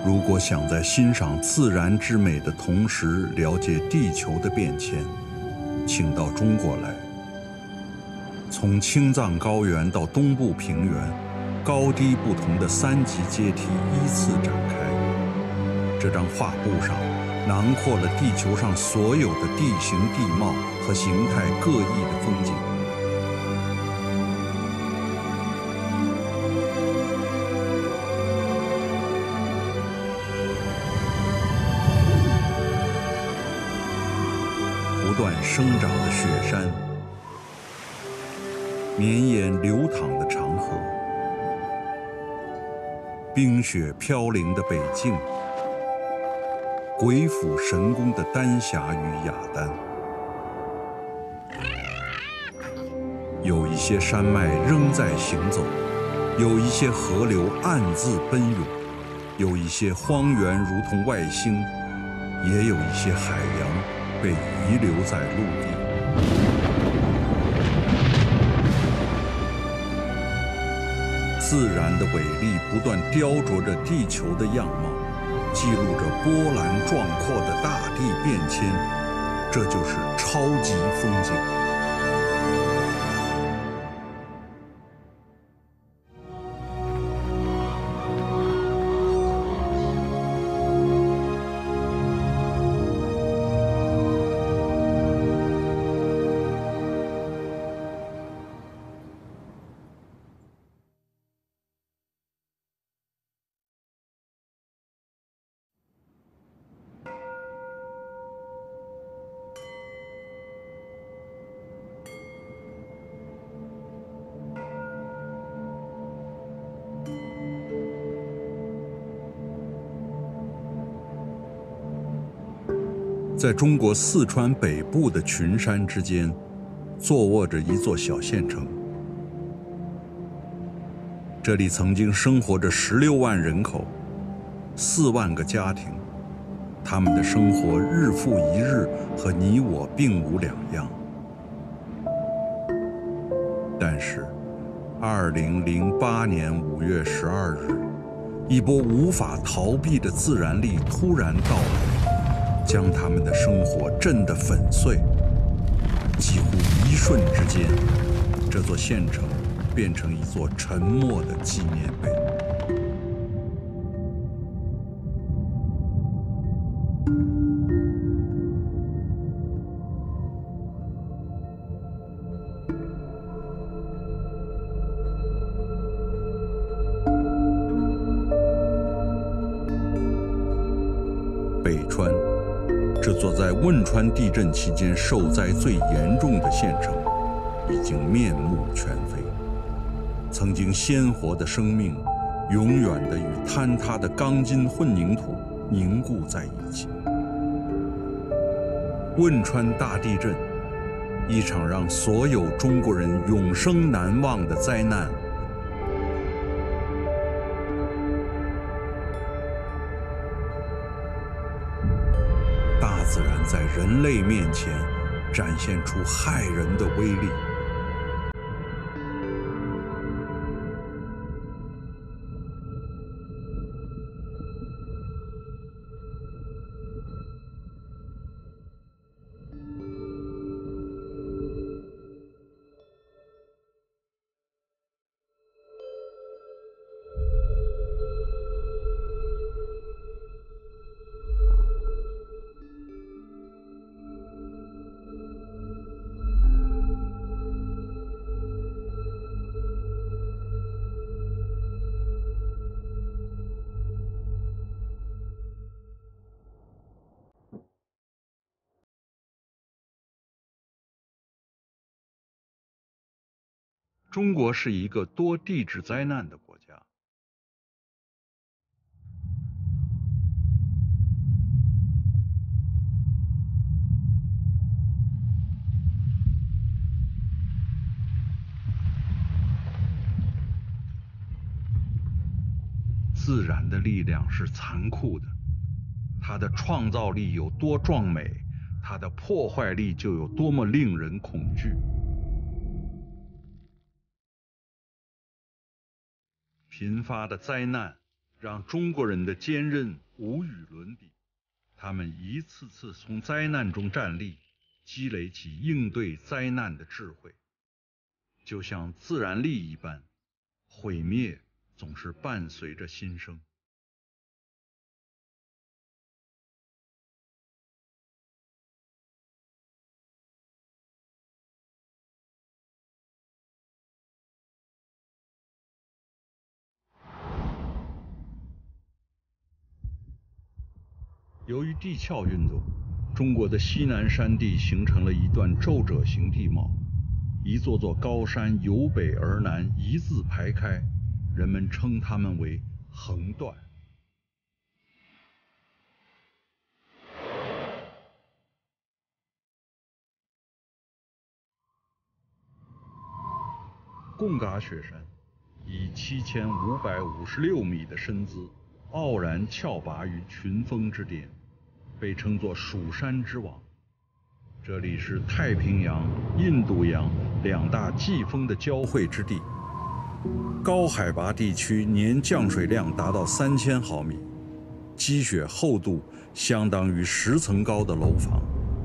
如果想在欣赏自然之美的同时了解地球的变迁，请到中国来。从青藏高原到东部平原，高低不同的3级阶梯依次展开。这张画布上囊括了地球上所有的地形地貌和形态各异的风景。不断生长的雪山，绵延流淌的长河，冰雪飘零的北境，鬼斧神工的丹霞与雅丹。有一些山脉仍在行走，有一些河流暗自奔涌，有一些荒原如同外星，也有一些海洋被遗留在陆地。自然的伟力不断雕琢着地球的样貌，记录着波澜壮阔的大地变迁，这就是超级风景。在中国四川北部的群山之间，坐卧着一座小县城。这里曾经生活着16万人口，4万个家庭，他们的生活日复一日，和你我并无两样。但是，2008年5月12日，一波无法逃避的自然力突然到来，将他们的生活震得粉碎。几乎一瞬之间，这座县城变成一座沉默的纪念碑。北川，这座在汶川地震期间受灾最严重的县城，已经面目全非。曾经鲜活的生命，永远地与坍塌的钢筋混凝土凝固在一起。汶川大地震，一场让所有中国人永生难忘的灾难。大自然在人类面前展现出骇人的威力。中国是一个多地质灾难的国家。自然的力量是残酷的，它的创造力有多壮美，它的破坏力就有多么令人恐惧。频发的灾难让中国人的坚韧无与伦比。他们一次次从灾难中站立，积累起应对灾难的智慧。就像自然力一般，毁灭总是伴随着新生。由于地壳运动，中国的西南山地形成了一段皱褶型地貌，一座座高山由北而南一字排开，人们称它们为横断。贡嘎雪山以7556米的身姿，傲然峭拔于群峰之巅，被称作蜀山之王。这里是太平洋、印度洋两大季风的交汇之地，高海拔地区年降水量达到3000毫米，积雪厚度相当于10层高的楼房。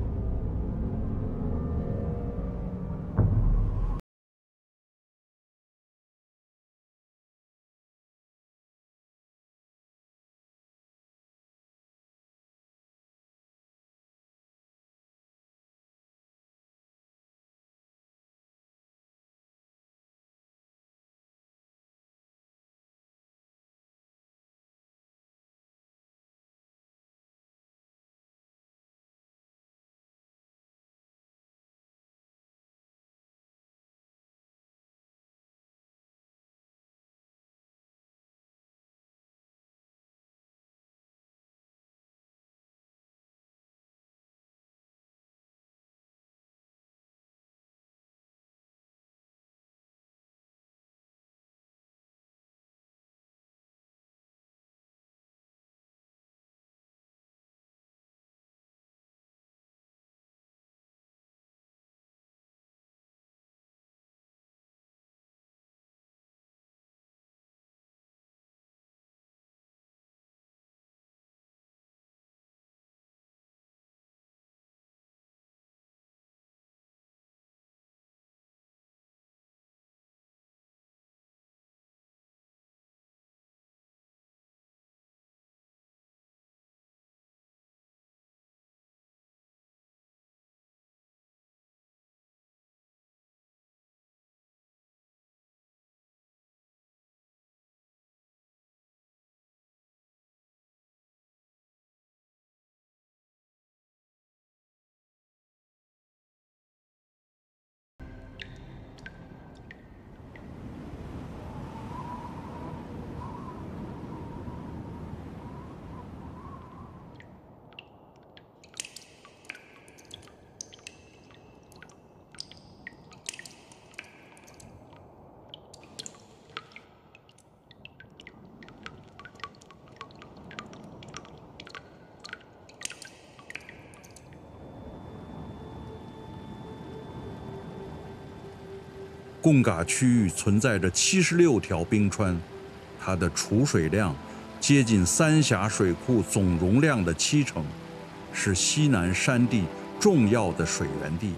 贡嘎区域存在着76条冰川，它的储水量接近三峡水库总容量的70%，是西南山地重要的水源地。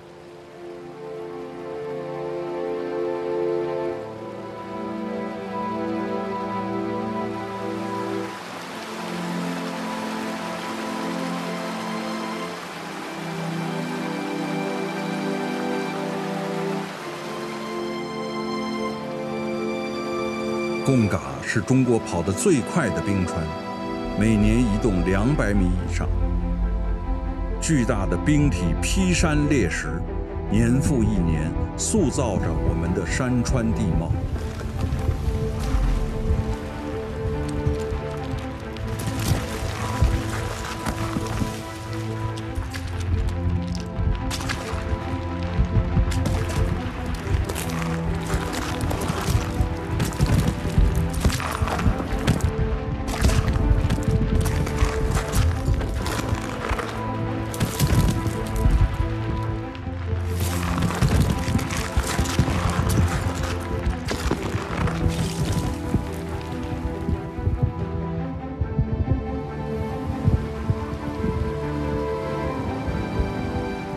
贡嘎是中国跑得最快的冰川，每年移动200米以上。巨大的冰体劈山裂石，年复一年塑造着我们的山川地貌。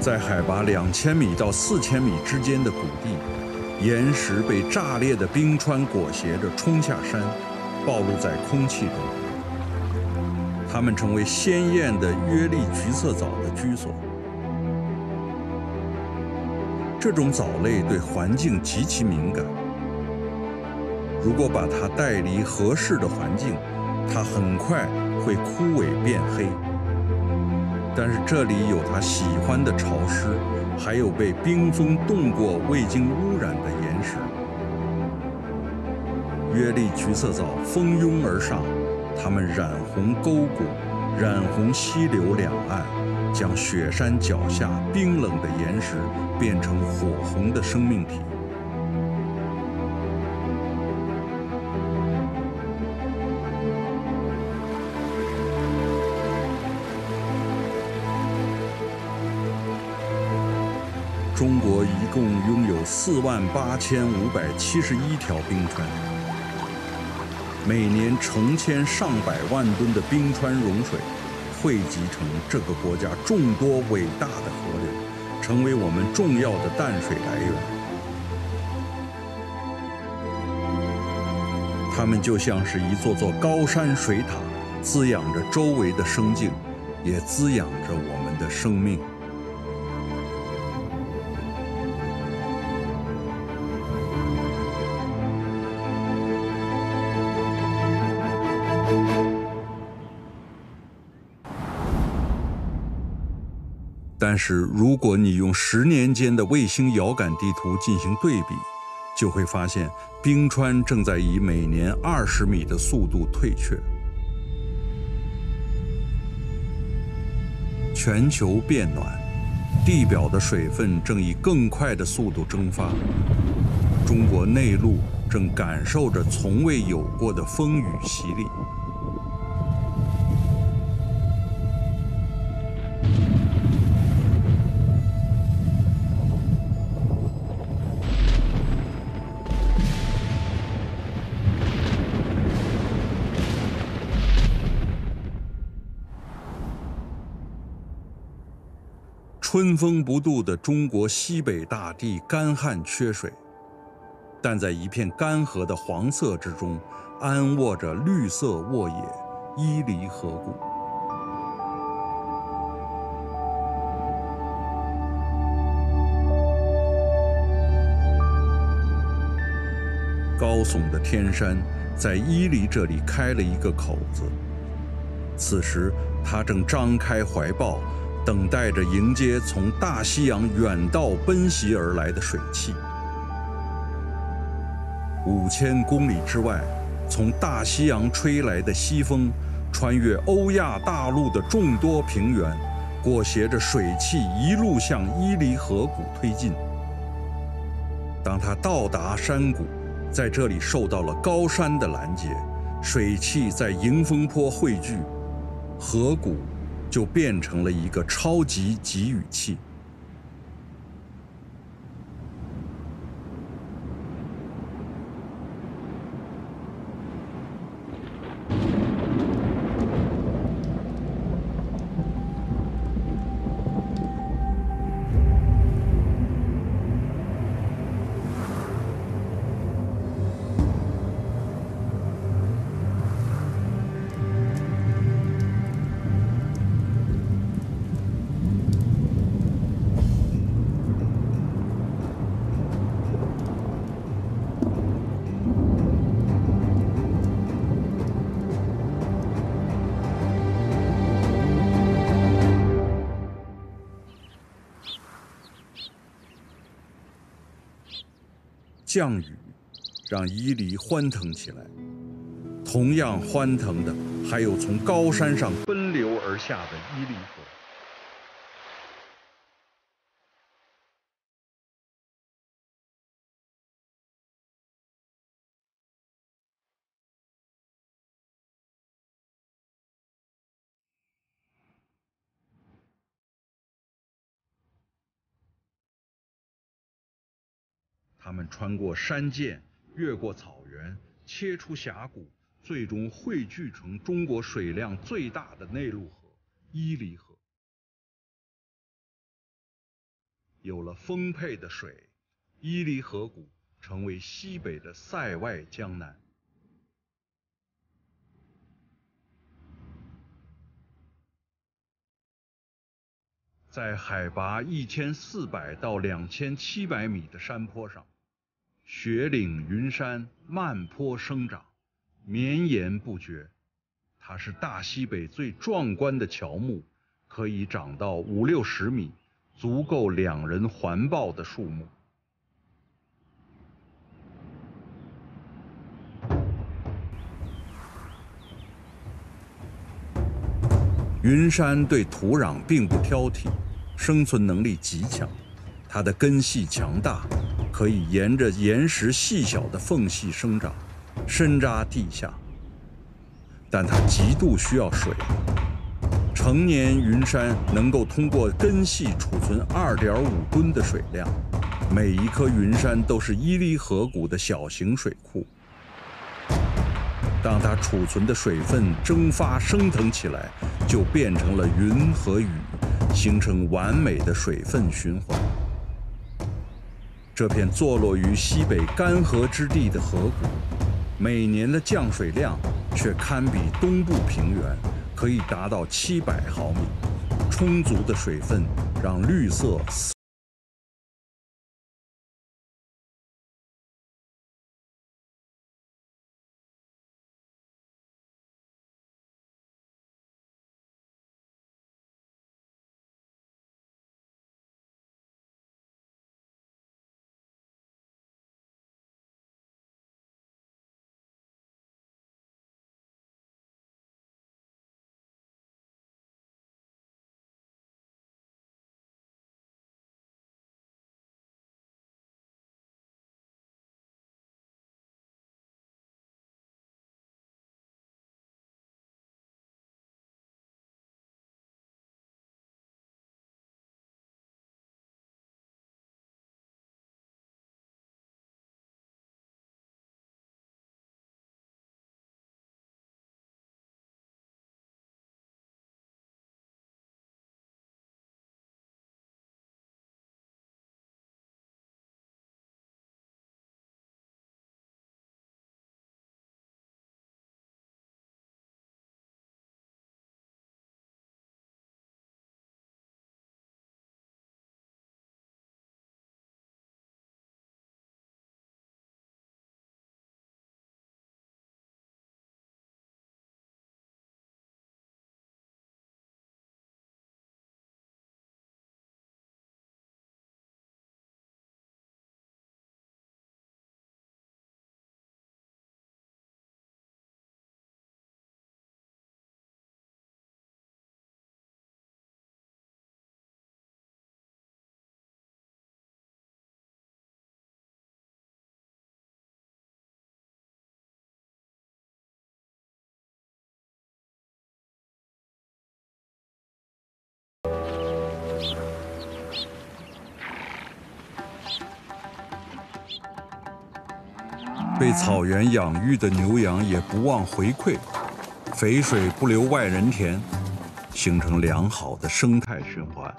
在海拔2000米到4000米之间的谷地，岩石被炸裂的冰川裹挟着冲下山，暴露在空气中。它们成为鲜艳的约利橘色藻的居所。这种藻类对环境极其敏感，如果把它带离合适的环境，它很快会枯萎变黑。但是这里有它喜欢的潮湿，还有被冰封冻过未经污染的岩石。约利橘色藻蜂拥而上，它们染红沟谷，染红溪流两岸，将雪山脚下冰冷的岩石变成火红的生命体。中国一共拥有48571条冰川，每年成千上百万吨的冰川融水汇集成这个国家众多伟大的河流，成为我们重要的淡水来源。它们就像是一座座高山水塔，滋养着周围的生境，也滋养着我们的生命。但是，如果你用10年间的卫星遥感地图进行对比，就会发现冰川正在以每年20米的速度退却。全球变暖，地表的水分正以更快的速度蒸发。中国内陆正感受着从未有过的风雨洗礼。春风不度的中国西北大地干旱缺水，但在一片干涸的黄色之中，安卧着绿色沃野伊犁河谷。高耸的天山在伊犁这里开了一个口子，此时它正张开怀抱，等待着迎接从大西洋远道奔袭而来的水汽。5000公里之外，从大西洋吹来的西风，穿越欧亚大陆的众多平原，裹挟着水汽一路向伊犁河谷推进。当它到达山谷，在这里受到了高山的拦截，水汽在迎风坡汇聚，河谷就变成了一个超级集雨器。降雨让伊犁欢腾起来，同样欢腾的还有从高山上奔流而下的伊犁河。他们穿过山涧，越过草原，切出峡谷，最终汇聚成中国水量最大的内陆河——伊犁河。 有了丰沛的水，伊犁河谷成为西北的塞外江南。在海拔1400到2700米的山坡上，雪岭云山漫坡生长，绵延不绝。它是大西北最壮观的乔木，可以长到50-60米，足够2人环抱的树木。云山对土壤并不挑剔，生存能力极强。它的根系强大，可以沿着岩石细小的缝隙生长，深扎地下。但它极度需要水。成年云杉能够通过根系储存2.5吨的水量，每一颗云杉都是伊犁河谷的小型水库。当它储存的水分蒸发升腾起来，就变成了云和雨，形成完美的水分循环。这片坐落于西北干涸之地的河谷，每年的降水量却堪比东部平原，可以达到700毫米。充足的水分让绿色被草原养育的牛羊也不忘回馈，肥水不流外人田，形成良好的生态循环。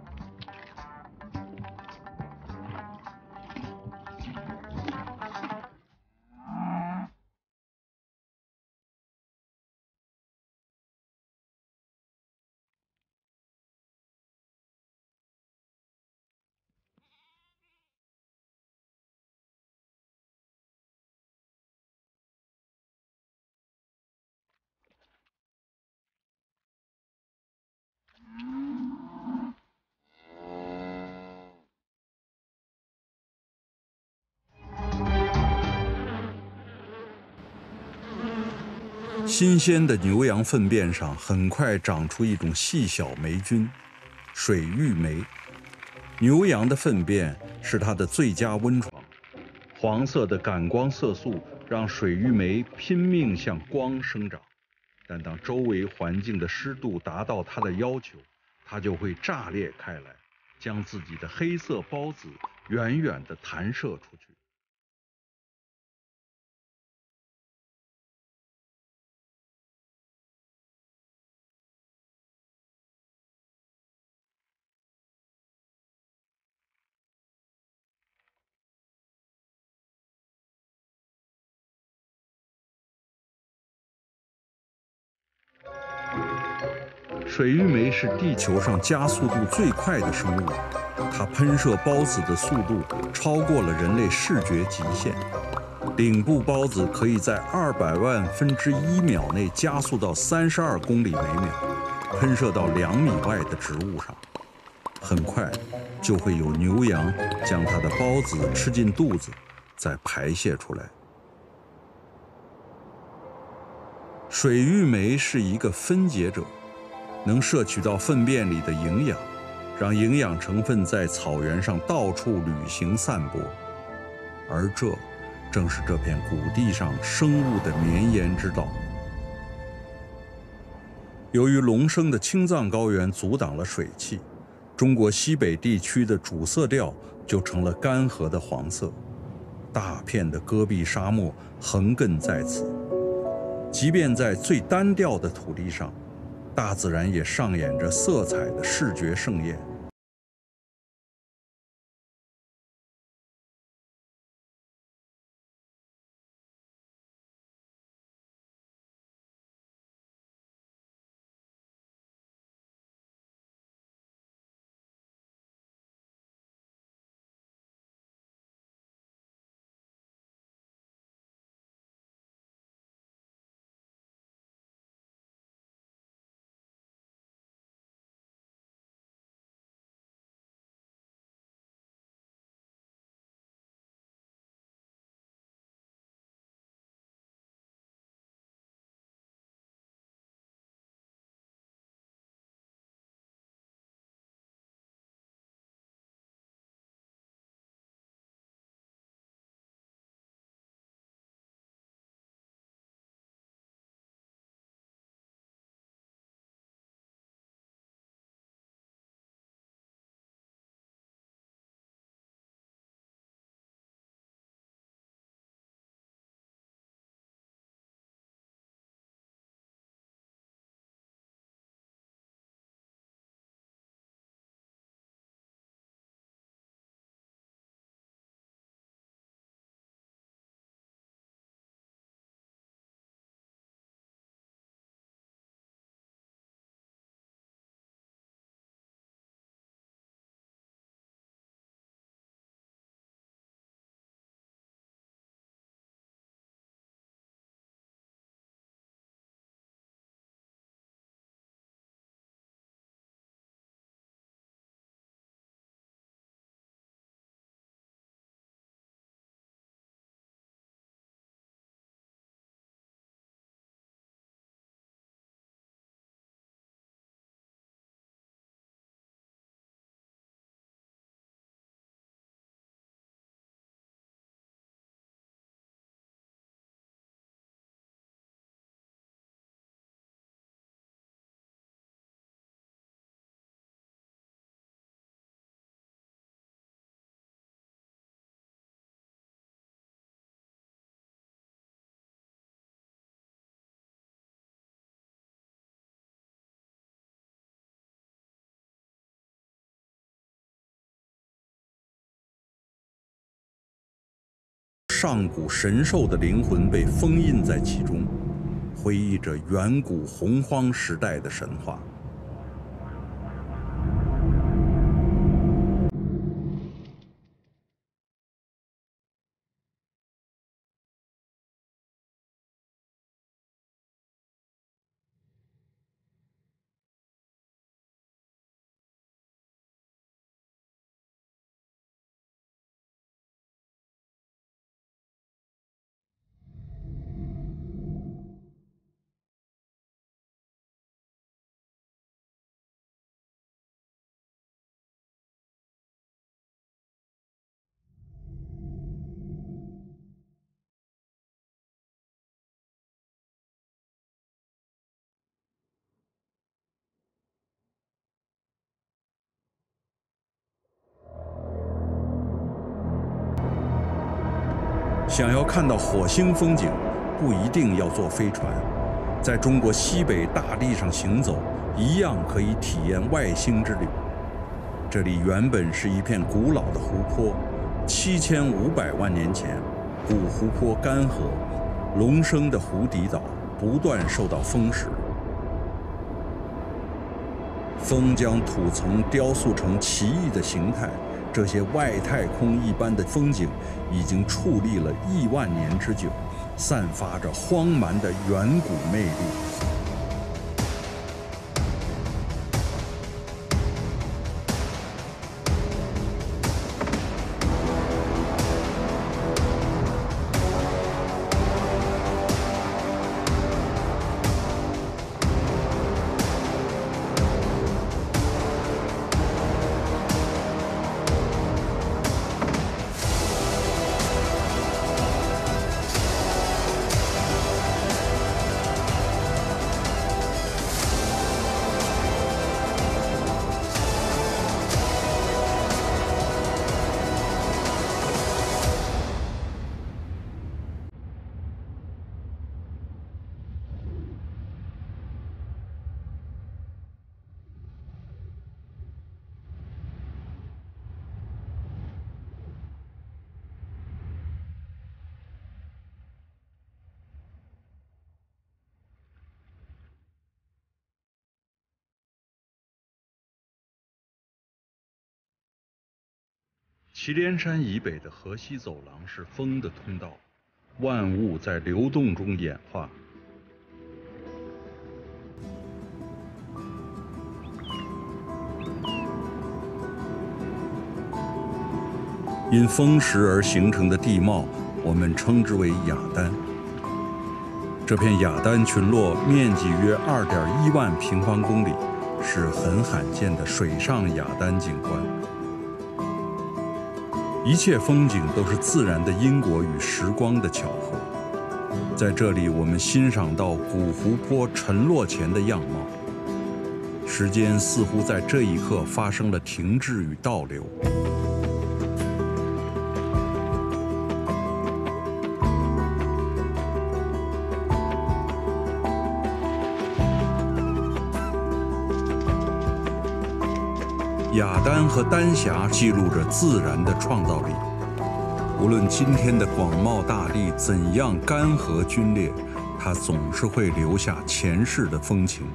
新鲜的牛羊粪便上很快长出一种细小霉菌——水玉霉。牛羊的粪便是它的最佳温床，黄色的感光色素让水玉霉拼命向光生长，但当周围环境的湿度达到它的要求，它就会炸裂开来，将自己的黑色孢子远远地弹射出去。 水玉梅是地球上加速度最快的生物，它喷射孢子的速度超过了人类视觉极限。顶部孢子可以在200万分之一秒内加速到32公里每秒，喷射到2米外的植物上。很快就会有牛羊将它的孢子吃进肚子，再排泄出来。水玉梅是一个分解者，能摄取到粪便里的营养，让营养成分在草原上到处旅行散播，而这正是这片谷地上生物的绵延之道。由于隆生的青藏高原阻挡了水汽，中国西北地区的主色调就成了干涸的黄色，大片的戈壁沙漠横亘在此。即便在最单调的土地上，大自然也上演着色彩的视觉盛宴。上古神兽的灵魂被封印在其中，回忆着远古洪荒时代的神话。想要看到火星风景，不一定要坐飞船，在中国西北大地上行走，一样可以体验外星之旅。这里原本是一片古老的湖泊，7500万年前，古湖泊干涸，隆生的湖底岛不断受到风蚀。 风将土层雕塑成奇异的形态，这些外太空一般的风景已经矗立了亿万年之久，散发着荒蛮的远古魅力。祁连山以北的河西走廊是风的通道，万物在流动中演化。因风蚀而形成的地貌，我们称之为雅丹。这片雅丹群落面积约2.1万平方公里，是很罕见的水上雅丹景观。一切风景都是自然的因果与时光的巧合。在这里，我们欣赏到古湖泊沉落前的样貌，时间似乎在这一刻发生了停滞与倒流。雅丹和丹霞记录着自然的创造力。无论今天的广袤大地怎样干涸皲裂，它总是会留下前世的风情。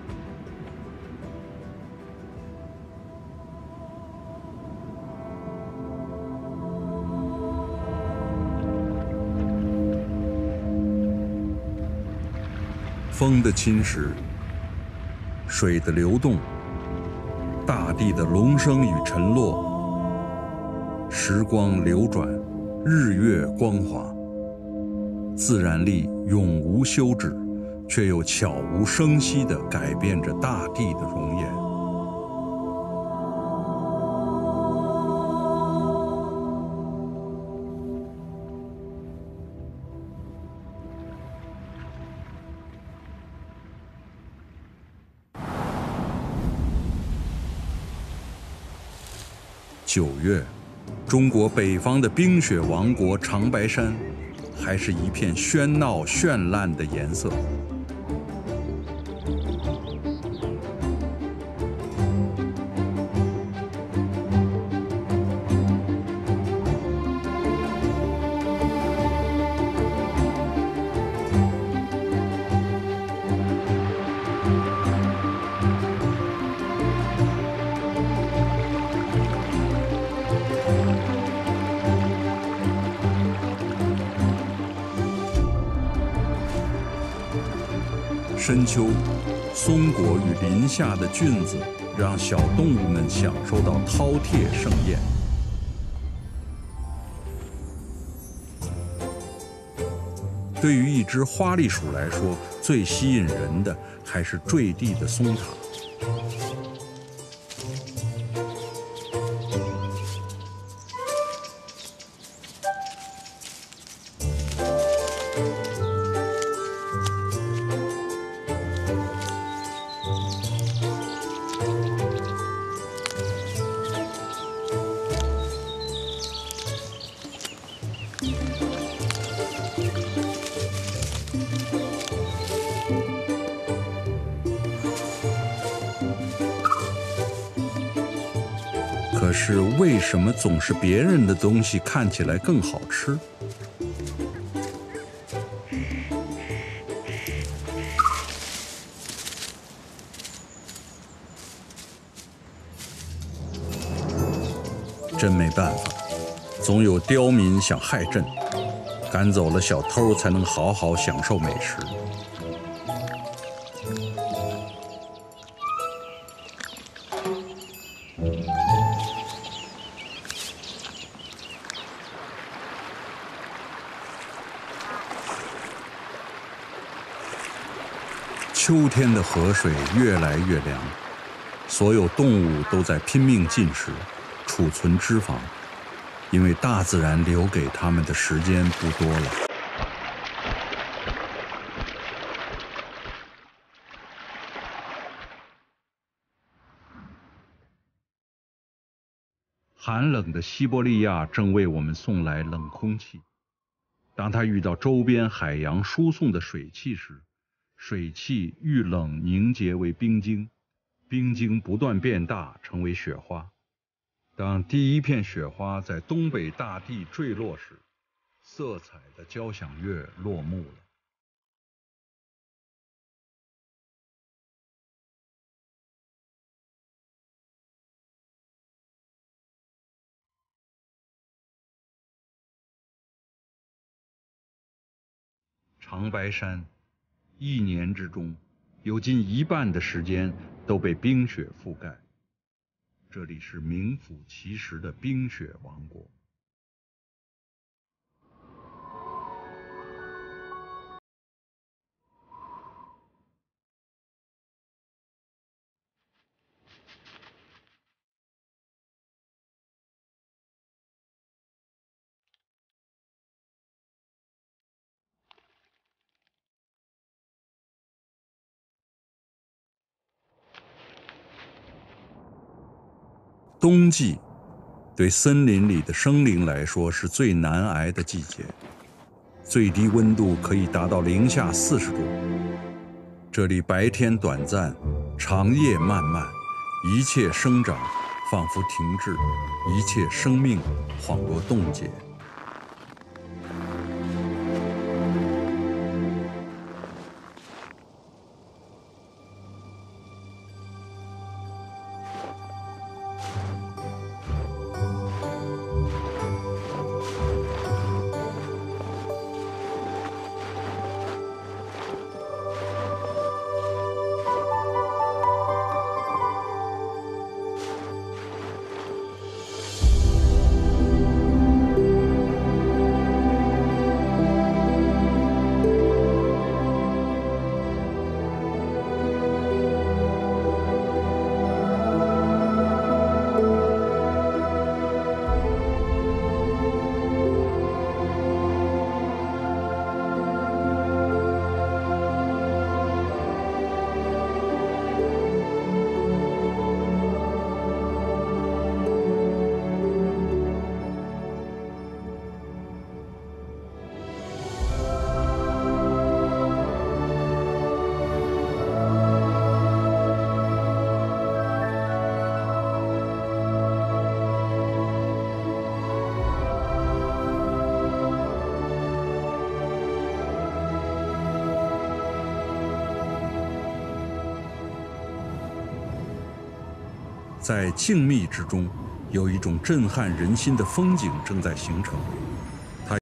风的侵蚀，水的流动，大地的隆升与沉落，时光流转，日月光华，自然力永无休止，却又悄无声息地改变着大地的容颜。9月，中国北方的冰雪王国长白山，还是一片喧闹绚烂的颜色。深秋，松果与林下的菌子，让小动物们享受到饕餮盛宴。对于一只花栗鼠来说，最吸引人的还是坠地的松塔。可是为什么总是别人的东西看起来更好吃？ 真没办法，总有刁民想害朕，赶走了小偷，才能好好享受美食。秋天的河水越来越凉，所有动物都在拼命进食，储存脂肪，因为大自然留给它们的时间不多了。寒冷的西伯利亚正为我们送来冷空气，当它遇到周边海洋输送的水汽时，水汽遇冷凝结为冰晶，冰晶不断变大，成为雪花。当第一片雪花在东北大地坠落时，色彩的交响乐落幕了。长白山一年之中，有近一半的时间都被冰雪覆盖。这里是名副其实的冰雪王国。冬季对森林里的生灵来说是最难挨的季节，最低温度可以达到零下40度。这里白天短暂，长夜漫漫，一切生长仿佛停滞，一切生命恍若冻结。在静谧之中，有一种震撼人心的风景正在形成。它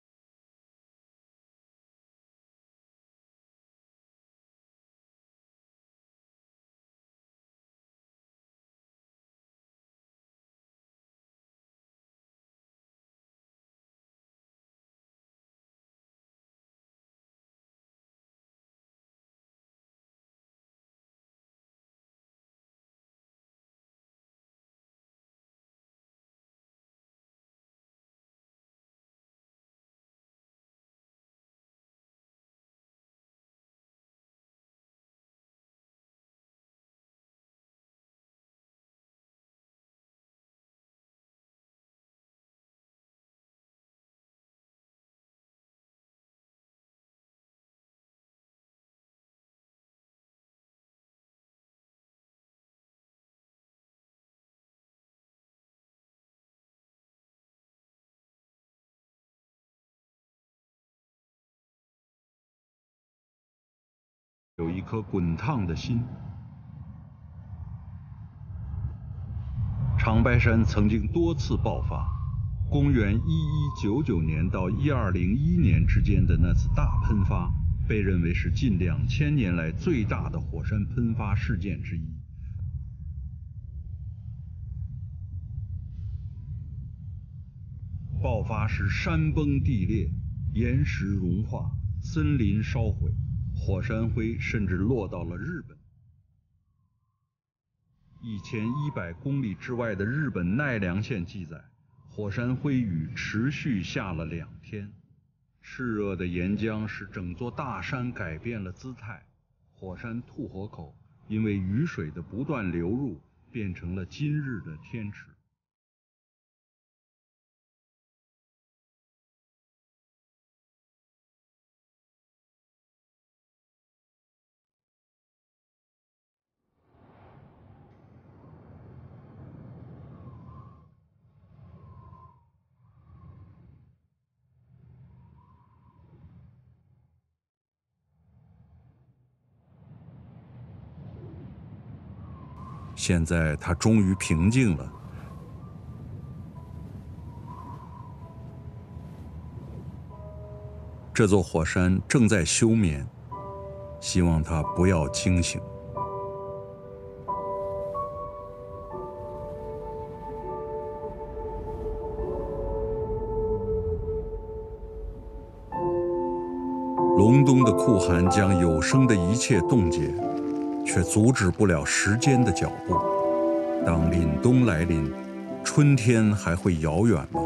有一颗滚烫的心。长长白山曾经多次爆发，公元1199年到1201年之间的那次大喷发，被认为是近2000年来最大的火山喷发事件之一。爆发时山崩地裂，岩石融化，森林烧毁，火山灰甚至落到了日本。1100公里之外的日本奈良县记载，火山灰雨持续下了2天，炽热的岩浆使整座大山改变了姿态，火山吐火口因为雨水的不断流入，变成了今日的天池。现在它终于平静了。这座火山正在休眠，希望它不要惊醒。隆冬的酷寒将有生的一切冻结，却阻止不了时间的脚步。当凛冬来临，春天还会遥远吗？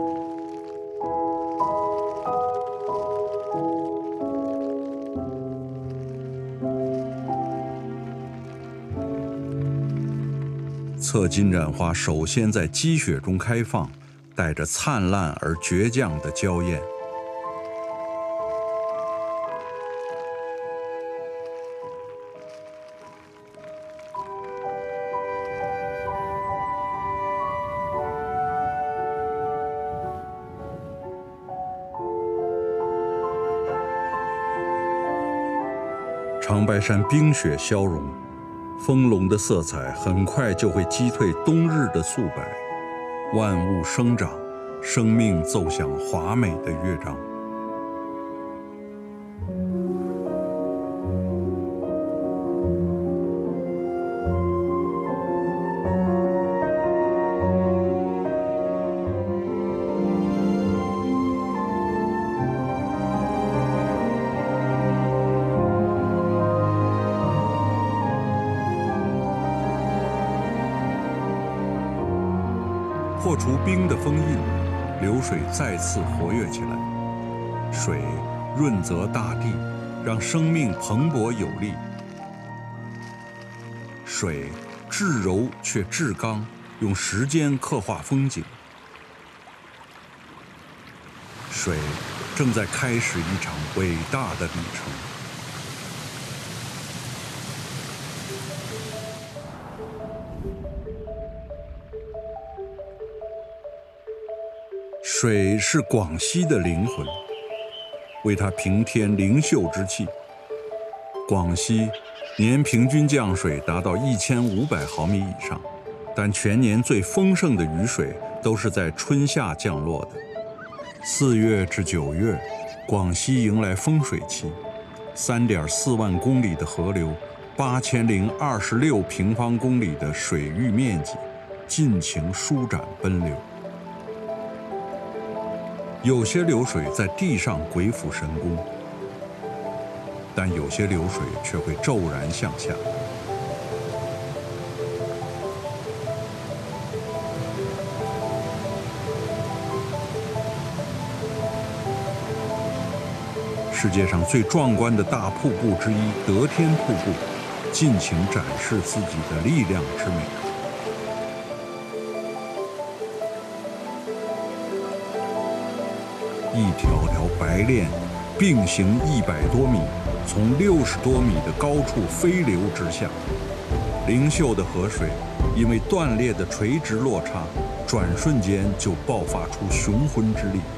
侧金盏花首先在积雪中开放，带着灿烂而倔强的娇艳。长白山冰雪消融，丰隆的色彩很快就会击退冬日的素白，万物生长，生命奏响华美的乐章。破除冰的封印，流水再次活跃起来。水润泽大地，让生命蓬勃有力。水至柔却至刚，用时间刻画风景。水正在开始一场伟大的旅程。水是广西的灵魂，为它平添灵秀之气。广西年平均降水达到1500毫米以上，但全年最丰盛的雨水都是在春夏降落的。4月至9月，广西迎来丰水期，3.4万公里的河流，8026平方公里的水域面积，尽情舒展奔流。有些流水在地上鬼斧神工，但有些流水却会骤然向下。世界上最壮观的大瀑布之一——得天瀑布，尽情展示自己的力量之美。一条条白链并行100多米，从60多米的高处飞流直下。灵秀的河水因为断裂的垂直落差，转瞬间就爆发出雄浑之力。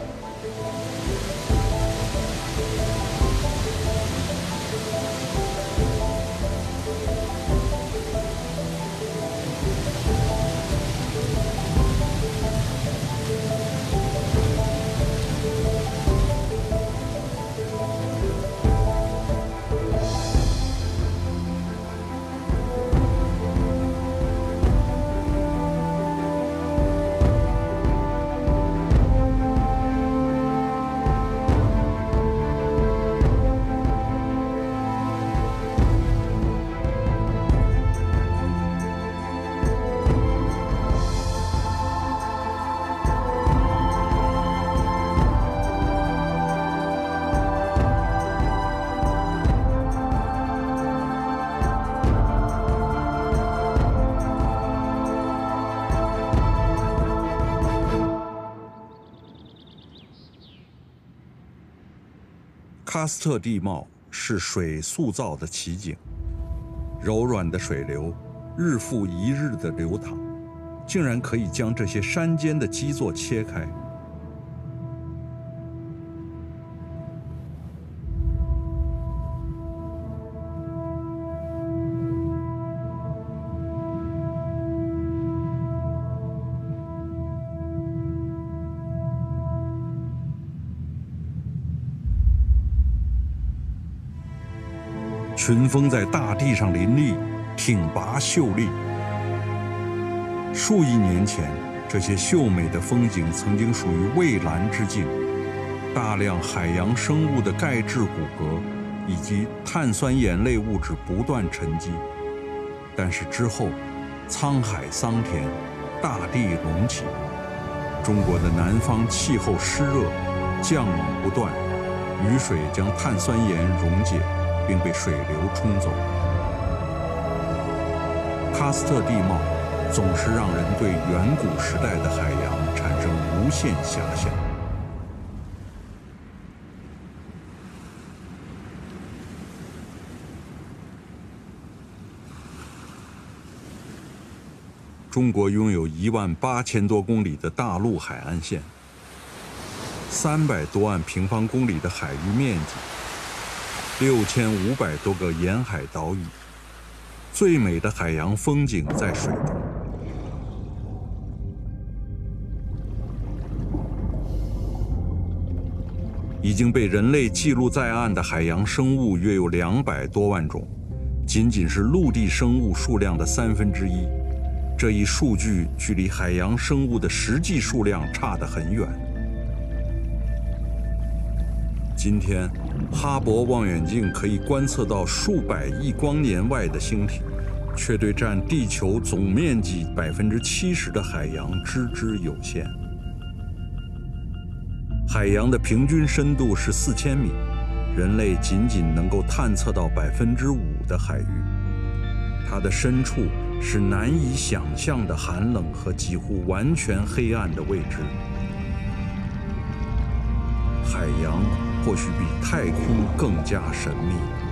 喀斯特地貌是水塑造的奇景，柔软的水流，日复一日的流淌，竟然可以将这些山间的基座切开。群峰在大地上林立，挺拔秀丽。数亿年前，这些秀美的风景曾经属于蔚蓝之境，大量海洋生物的钙质骨骼以及碳酸盐类物质不断沉积。但是之后，沧海桑田，大地隆起，中国的南方气候湿热，降雨不断，雨水将碳酸盐溶解，并被水流冲走。喀斯特地貌总是让人对远古时代的海洋产生无限遐想。中国拥有18000多公里的大陆海岸线，300多万平方公里的海域面积，6500多个沿海岛屿，最美的海洋风景在水中。已经被人类记录在案的海洋生物约有200多万种，仅仅是陆地生物数量的1/3。这一数据距离海洋生物的实际数量差得很远。今天，哈勃望远镜可以观测到数百亿光年外的星体，却对占地球总面积70%的海洋知之有限。海洋的平均深度是4000米，人类仅仅能够探测到5%的海域，它的深处是难以想象的寒冷和几乎完全黑暗的未知。海洋或许比太空更加神秘。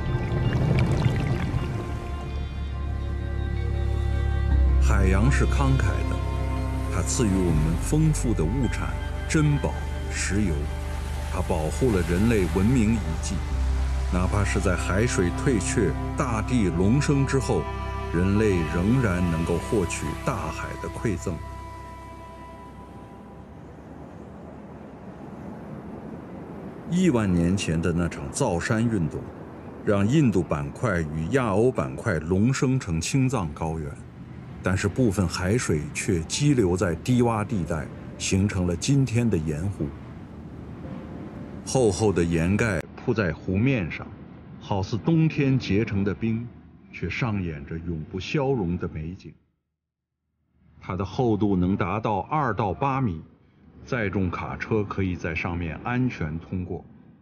海洋是慷慨的，它赐予我们丰富的物产、珍宝、石油，它保护了人类文明遗迹。哪怕是在海水退却、大地隆升之后，人类仍然能够获取大海的馈赠。1万年前的那场造山运动，让印度板块与亚欧板块隆升成青藏高原，但是部分海水却积留在低洼地带，形成了今天的盐湖。厚厚的盐盖铺在湖面上，好似冬天结成的冰，却上演着永不消融的美景。它的厚度能达到2到8米，载重卡车可以在上面安全通过。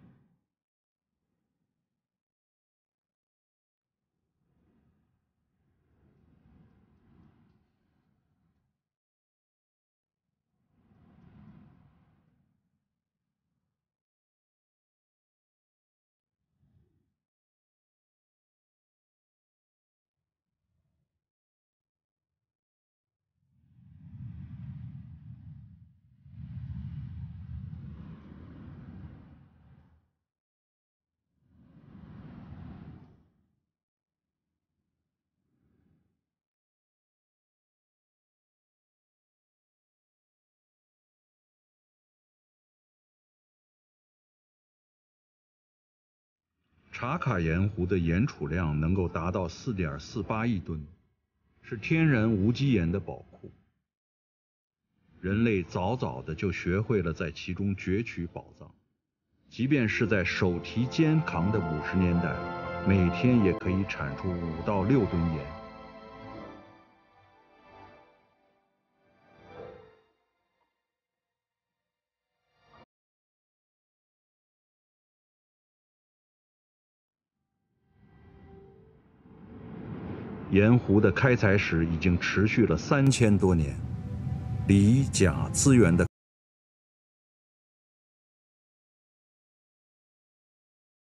茶卡盐湖的盐储量能够达到4.48亿吨，是天然无机盐的宝库。人类早早的就学会了在其中攫取宝藏，即便是在手提肩扛的50年代，每天也可以产出5到6吨盐。盐湖的开采史已经持续了3000多年，锂、钾资源的